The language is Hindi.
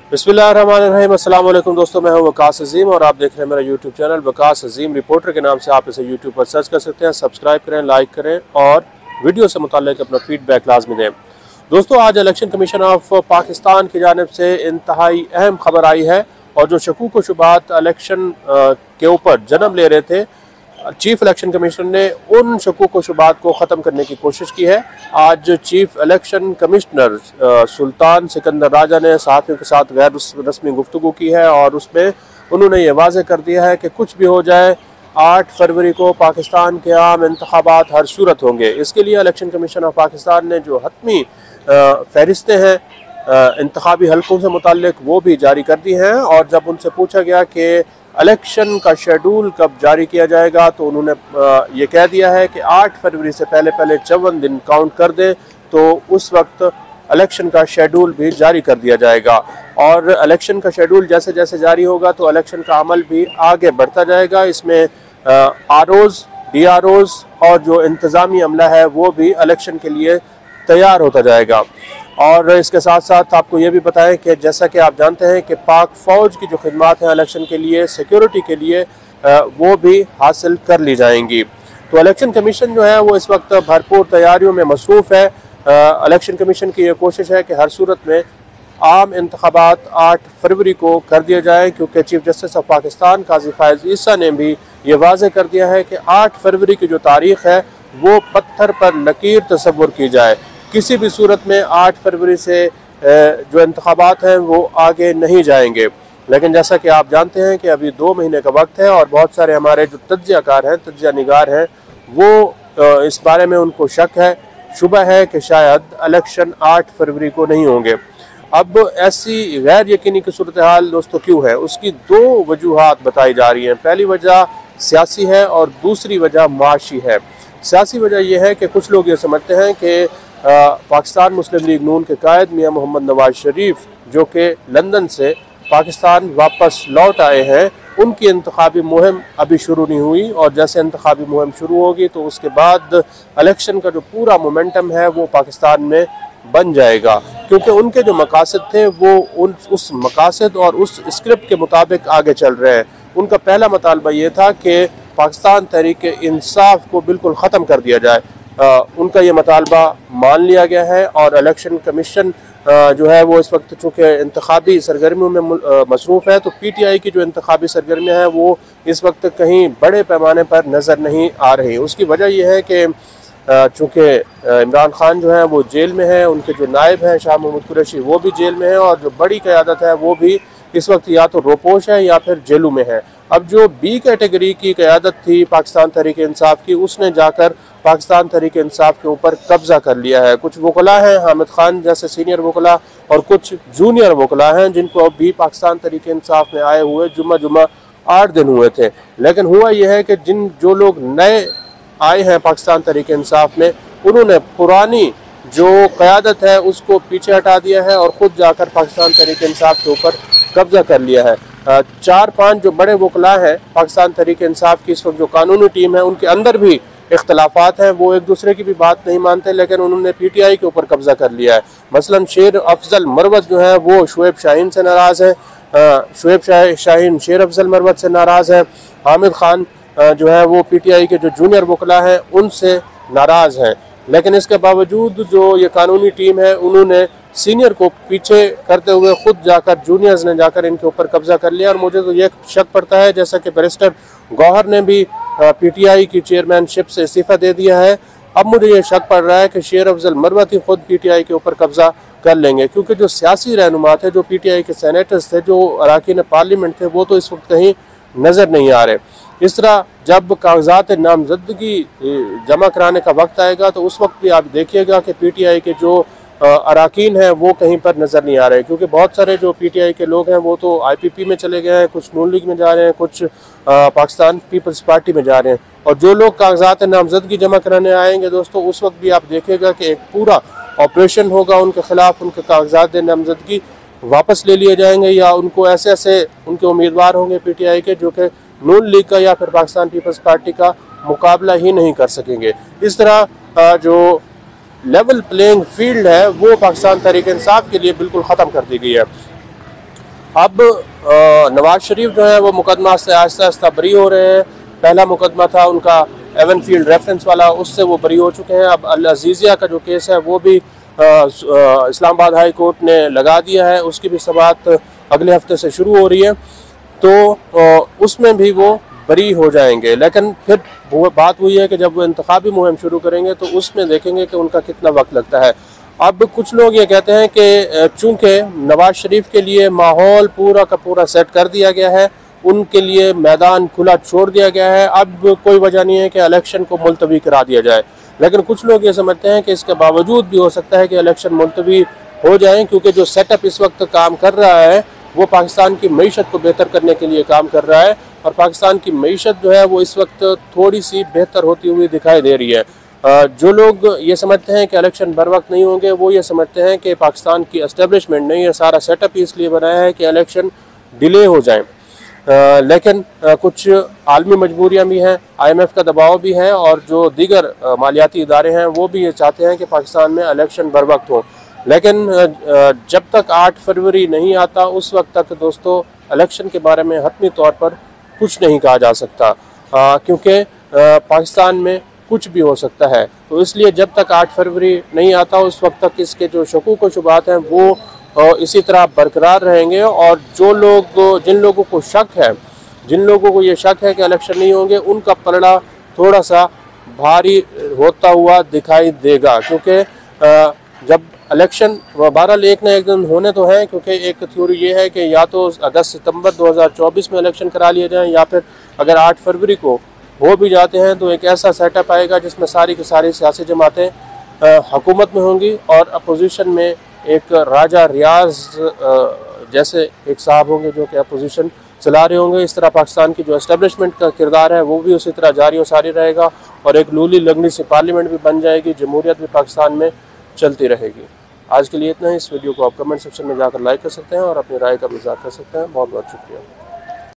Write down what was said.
बिस्मिल्लाहिर्रहमानिर्रहीम। अस्सलाम वालेकुम दोस्तों, मैं हूं वकास अजीम और आप देख रहे हैं मेरा YouTube channel Waqas Azeem reporter के नाम से। आप इसे यूट्यूब पर सर्च कर सकते हैं। सब्सक्राइब करें, लाइक करें और वीडियो से मुताल्लिक अपना फीडबैक लाजमी दें। दोस्तों, आज इलेक्शन कमीशन ऑफ पाकिस्तान की जानिब से इंतहाई अहम खबर आई है और जो शकूक व शुबहात इलेक्शन के ऊपर जन्म ले रहे थे, चीफ इलेक्शन कमिश्नर ने उन शकूक व शुबहात को ख़त्म करने की कोशिश की है। आज chief election commissioner Sultan Sikandar Raja ने सहाफ़ियों के साथ गैर रस्मी गुफ्तगू की है और उसमें उन्होंने ये वाज़ेह कर दिया है कि कुछ भी हो जाए 8 फरवरी को पाकिस्तान के आम इंतखाबात हर सूरत होंगे। इसके लिए इलेक्शन कमीशन ऑफ पाकिस्तान ने जो हतमी फहरिस्तें हैं इंतखाबी हलकों से मुताल्लिक वो भी जारी कर दी हैं। और जब उनसे पूछा गया कि इलेक्शन का शेड्यूल कब जारी किया जाएगा तो उन्होंने ये कह दिया है कि 8 फरवरी से पहले 54 दिन काउंट कर दें तो उस वक्त इलेक्शन का शेड्यूल भी जारी कर दिया जाएगा। और इलेक्शन का शेड्यूल जैसे जैसे जारी होगा तो इलेक्शन का अमल भी आगे बढ़ता जाएगा। इसमें आरओज़, DROज़ और जो इंतज़ामी अमला है वो भी इलेक्शन के लिए तैयार होता जाएगा। और इसके साथ साथ आपको ये भी बताएं कि जैसा कि आप जानते हैं कि पाक फ़ौज की जो खिदमात हैं इलेक्शन के लिए, सिक्योरिटी के लिए, वो भी हासिल कर ली जाएंगी। तो इलेक्शन कमीशन जो है वो इस वक्त भरपूर तैयारियों में मसरूफ़ है। इलेक्शन कमीशन की ये कोशिश है कि हर सूरत में आम इंतखाबात 8 फरवरी को कर दिए जाए, क्योंकि chief justice of Pakistan Qazi Faez Isa ने भी ये वाज़ेह कर दिया है कि 8 फरवरी की जो तारीख़ है वो पत्थर पर लकीर तसव्वुर की जाए। किसी भी सूरत में 8 फरवरी से जो इंतखाबात हैं वो आगे नहीं जाएंगे। लेकिन जैसा कि आप जानते हैं कि अभी 2 महीने का वक्त है और बहुत सारे हमारे जो तज्ज़ियाकार हैं, तज्ज़िया निगार हैं, वो इस बारे में उनको शक है, शुबह है कि शायद इलेक्शन 8 फरवरी को नहीं होंगे। अब ऐसी गैर यकीनी की सूरत हाल दोस्तों क्यों है, उसकी 2 वजूहात बताई जा रही हैं। पहली वजह सियासी है और दूसरी वजह माशी है। सियासी वजह यह है कि कुछ लोग ये समझते हैं कि पाकिस्तान मुस्लिम लीग नून के कायद मियां मोहम्मद नवाज शरीफ जो कि लंदन से पाकिस्तान वापस लौट आए हैं, उनकी इंतखाबी मुहिम अभी शुरू नहीं हुई और जैसे इंतखाबी मुहिम शुरू होगी तो उसके बाद इलेक्शन का जो पूरा मोमेंटम है वो पाकिस्तान में बन जाएगा, क्योंकि उनके जो मकासद थे वो उस मकासद और उस स्क्रिप्ट के मुताबिक आगे चल रहे हैं। उनका पहला मुतालबा ये था कि पाकिस्तान तहरीक इंसाफ को बिल्कुल ख़त्म कर दिया जाए। उनका ये मुतालबा मान लिया गया है और इलेक्शन कमीशन जो है वो इस वक्त चूँकि इंतखाबी सरगर्मियों में मसरूफ़ है, तो PTI की जो इंतखाबी सरगर्मियाँ हैं वो इस वक्त कहीं बड़े पैमाने पर नज़र नहीं आ रही। उसकी वजह यह है कि चूँकि इमरान खान जो है वो जेल में है, उनके जो नायब हैं शाह महमूद कुरैशी वो भी जेल में है और जो बड़ी क़यादत है वो भी इस वक्त या तो रोपोश है या फिर जेलों में है। अब जो B कैटेगरी की क़यादत थी पाकिस्तान तहरीक इंसाफ की, उसने जाकर पाकिस्तान तहरीक इंसाफ के ऊपर कब्ज़ा कर लिया है। कुछ वकला हैं, हामिद खान जैसे सीनियर वकला और कुछ जूनियर वकला हैं जिनको अब भी पाकिस्तान तहरीक इंसाफ में आए हुए जुम्मा 8 दिन हुए थे। लेकिन हुआ यह है कि जो लोग नए आए हैं पाकिस्तान तहरीक इंसाफ में, उन्होंने पुरानी जो क़यादत है उसको पीछे हटा दिया है और ख़ुद जाकर पाकिस्तान तहरीक इंसाफ के ऊपर कब्ज़ा कर लिया है। 4-5 जो बड़े वकला हैं पाकिस्तान तहरीक इंसाफ की इस वक्त जो कानूनी टीम है, उनके अंदर भी इख्तलाफात हैं, वो एक दूसरे की भी बात नहीं मानते, लेकिन उन्होंने PTI के ऊपर कब्ज़ा कर लिया है। मसलन शेर अफजल मरवत जो है वो शुएब शाहीन से नाराज़ है, शुएब शाहीन शेर अफजल मरवत से नाराज़ है। हामिद खान जो है वो PTI के जो जूनियर वकला हैं उनसे नाराज़ हैं। लेकिन इसके बावजूद जो ये कानूनी टीम है उन्होंने सीनियर को पीछे करते हुए खुद जाकर जूनियर्स ने जाकर इनके ऊपर कब्जा कर लिया। और मुझे तो ये शक पड़ता है, जैसा कि बैरिस्टर गौहर ने भी PTI की चेयरमैनशिप से इस्तीफ़ा दे दिया है, अब मुझे ये शक पड़ रहा है कि शेर अफजल मरवत ही खुद PTI के ऊपर कब्जा कर लेंगे, क्योंकि जो सियासी रहनुमा थे, जो PTI के सेनेटर्स थे, जो अरकान पार्लियामेंट थे, वो तो इस वक्त कहीं नज़र नहीं आ रहे। इस तरह जब कागजात नामजदगी जमा कराने का वक्त आएगा तो उस वक्त भी आप देखिएगा कि PTI के जो अरकान हैं वो कहीं पर नज़र नहीं आ रहे, क्योंकि बहुत सारे जो PTI के लोग हैं वो तो IPP में चले गए हैं, कुछ नून लीग में जा रहे हैं, कुछ पाकिस्तान पीपल्स पार्टी में जा रहे हैं। और जो लोग कागजात नामजदगी जमा कराने आएंगे दोस्तों, उस वक्त भी आप देखिएगा कि एक पूरा ऑपरेशन होगा उनके ख़िलाफ़, उनके कागजात नामजदगी वापस ले लिए जाएंगे या उनको ऐसे उनके उम्मीदवार होंगे PTI के जो कि नून लीग का या फिर पाकिस्तान पीपल्स पार्टी का मुकाबला ही नहीं कर सकेंगे। इस तरह जो लेवल प्लेइंग फील्ड है वो पाकिस्तान तहरीक इंसाफ के लिए बिल्कुल ख़त्म कर दी गई है। अब नवाज शरीफ जो है वो मुकदमा से आहिस्ता आहिस्ता बरी हो रहे हैं। पहला मुकदमा था उनका एवनफील्ड रेफरेंस वाला, उससे वो बरी हो चुके हैं। अब अल अजीज़िया का जो केस है वो भी इस्लामाबाद हाई कोर्ट ने लगा दिया है, उसकी भी समाअत अगले हफ्ते से शुरू हो रही है, तो उसमें भी वो बरी हो जाएंगे। लेकिन फिर वो बात हुई है कि जब वो इंतखाबी मुहिम शुरू करेंगे तो उसमें देखेंगे कि उनका कितना वक्त लगता है। अब कुछ लोग ये कहते हैं कि चूंकि नवाज शरीफ के लिए माहौल पूरा का पूरा सेट कर दिया गया है, उनके लिए मैदान खुला छोड़ दिया गया है, अब कोई वजह नहीं है कि इलेक्शन को मुलतवी करा दिया जाए। लेकिन कुछ लोग ये समझते हैं कि इसके बावजूद भी हो सकता है कि इलेक्शन मुलतवी हो जाए, क्योंकि जो सेटअप इस वक्त काम कर रहा है वो पाकिस्तान की मईशत को बेहतर करने के लिए काम कर रहा है, और पाकिस्तान की मईशत जो है वो इस वक्त थोड़ी सी बेहतर होती हुई दिखाई दे रही है। जो लोग ये समझते हैं कि इलेक्शन बर वक्त नहीं होंगे, वो ये समझते हैं कि पाकिस्तान की एस्टेब्लिशमेंट ने ये सारा सेटअप इसलिए बनाया है कि इलेक्शन डिले हो जाए। लेकिन कुछ आलमी मजबूरियाँ भी हैं, IMF का दबाव भी है, और जो दीगर मालियाती इदारे हैं वो भी ये चाहते हैं कि पाकिस्तान में इलेक्शन बर वक्त हो। लेकिन जब तक 8 फरवरी नहीं आता उस वक्त तक दोस्तों इलेक्शन के बारे में हतमी तौर पर कुछ नहीं कहा जा सकता, क्योंकि पाकिस्तान में कुछ भी हो सकता है। तो इसलिए जब तक 8 फरवरी नहीं आता उस वक्त तक इसके जो शकूक व शुबहात हैं वो इसी तरह बरकरार रहेंगे, और जिन लोगों को शक है, जिन लोगों को ये शक है कि इलेक्शन नहीं होंगे, उनका पलड़ा थोड़ा सा भारी होता हुआ दिखाई देगा। क्योंकि जब इलेक्शन 12 एक न एक दिन होने तो हैं, क्योंकि एक थ्योरी ये है कि या तो अगस्त सितंबर 2024 में इलेक्शन करा लिए जाएं, या फिर अगर 8 फरवरी को हो भी जाते हैं तो एक ऐसा सेटअप आएगा जिसमें सारी की सारी सियासी जमातें हुकूमत में होंगी, और अपोजिशन में एक राजा रियाज जैसे एक साहब होंगे जो कि अपोजिशन चला रहे होंगे। इस तरह पाकिस्तान की जो एस्टेब्लिशमेंट का किरदार है वो भी उसी तरह जारी और सारी रहेगा, और एक लूली लगनी सी पार्लियामेंट भी बन जाएगी, जमहूरियत भी पाकिस्तान में चलती रहेगी। आज के लिए इतना ही। इस वीडियो को आप कमेंट सेक्शन में जाकर लाइक कर सकते हैं और अपनी राय का भी इज़हार कर सकते हैं। बहुत बहुत शुक्रिया।